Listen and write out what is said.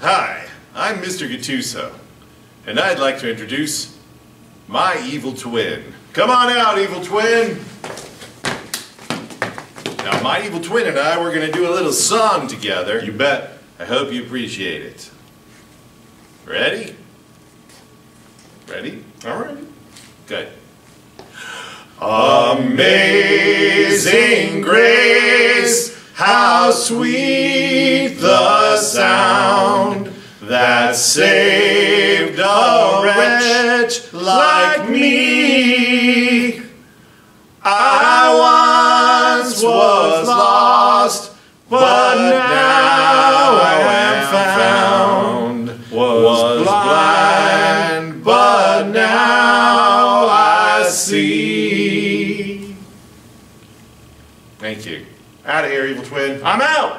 Hi, I'm Mr. Gattuso, and I'd like to introduce my evil twin. Come on out, evil twin! Now, my evil twin and I, we're going to do a little song together. You bet. I hope you appreciate it. Ready? Ready? All right. Good. Amazing grace, how sweet the sound that saved a wretch like me. I once was lost, but now I am found. Was blind, but now I see. Thank you. Out of here, evil twin. I'm out.